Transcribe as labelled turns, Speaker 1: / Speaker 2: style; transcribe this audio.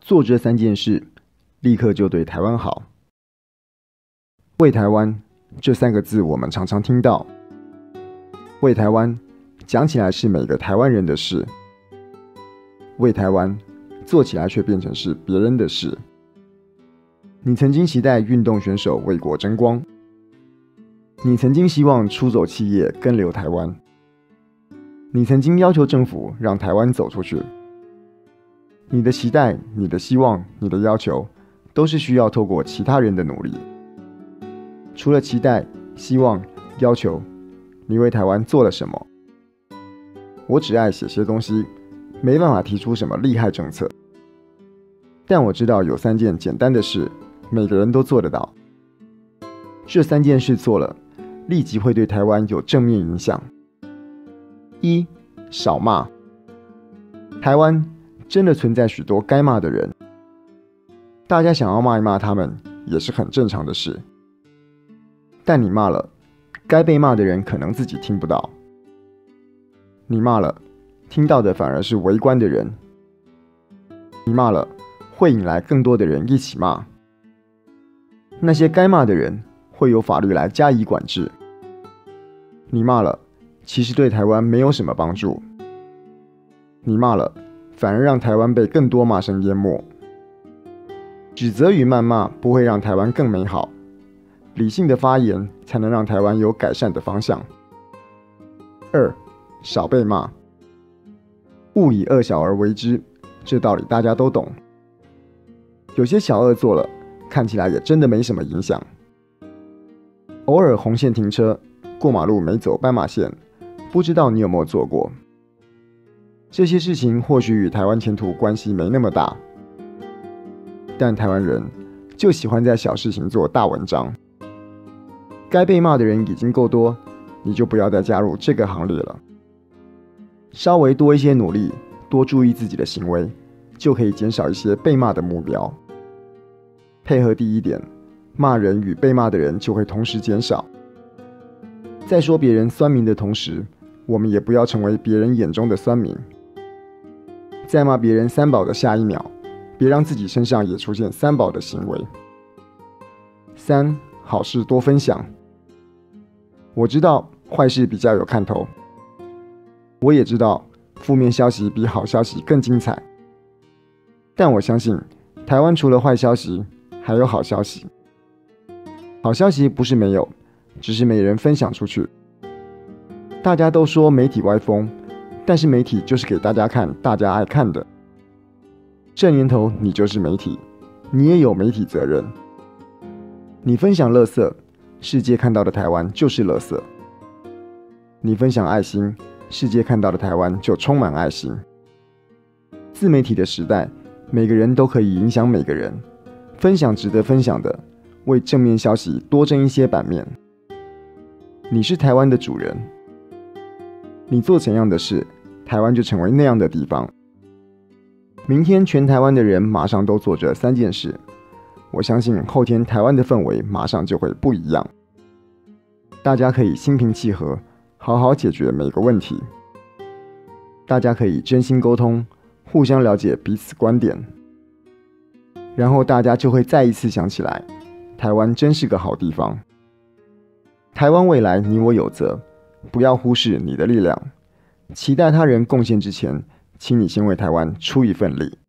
Speaker 1: 做这3件事，立刻就对台湾好。为台湾这3个字我们常常听到，为台湾讲起来是每个台湾人的事，为台湾做起来却变成是别人的事。你曾经期待运动选手为国争光，你曾经希望出走企业跟留台湾，你曾经要求政府让台湾走出去。你的期待、你的希望、你的要求，都是需要透过其他人的努力。除了期待、希望、要求，你为台湾做了什么？我只爱写些东西，没办法提出什么厉害政策。但我知道有3件简单的事，每个人都做得到。这3件事做了，立即会对台湾有正面影响。1. 少骂。台湾真的存在许多该骂的人，大家想要骂一骂他们也是很正常的事。但你骂了，该被骂的人可能自己听不到。你骂了，听到的反而是围观的人。你骂了，会引来更多的人一起骂。那些该骂的人会有法律来加以管制。你骂了，其实对台湾没有什么帮助。你骂了，反而让台湾被更多骂声淹没。指责与谩骂不会让台湾更美好，理性的发言才能让台湾有改善的方向。2. 少被骂。勿以恶小而为之，这道理大家都懂。有些小恶做了，看起来也真的没什么影响。偶尔红线停车，过马路没走斑马线，不知道你有没有做过？这些事情或许与台湾前途关系没那么大，但台湾人就喜欢在小事情做大文章。该被骂的人已经够多，你就不要再加入这个行列了。稍微多一些努力，多注意自己的行为，就可以减少一些被骂的目标。配合第1点，骂人与被骂的人就会同时减少。在说别人酸民的同时，我们也不要成为别人眼中的酸民。在骂别人3宝的下一秒，别让自己身上也出现3宝的行为。3. 好事多分享。我知道坏事比较有看头，我也知道负面消息比好消息更精彩，但我相信台湾除了坏消息，还有好消息。好消息不是没有，只是没人分享出去。大家都说媒体歪风，但是媒体就是给大家看大家爱看的。这年头你就是媒体，你也有媒体责任。你分享垃圾，世界看到的台湾就是垃圾。你分享爱心，世界看到的台湾就充满爱心。自媒体的时代，每个人都可以影响每个人，分享值得分享的，为正面消息多争一些版面。你是台湾的主人，你做怎样的事，台湾就成为那样的地方。明天全台湾的人马上都做这3件事，我相信后天台湾的氛围马上就会不一样。大家可以心平气和，好好解决每个问题。大家可以真心沟通，互相了解彼此观点。然后大家就会再一次想起来，台湾真是个好地方。台湾未来你我有责，不要忽视你的力量。期待他人贡献之前，请你先为台湾出一份力。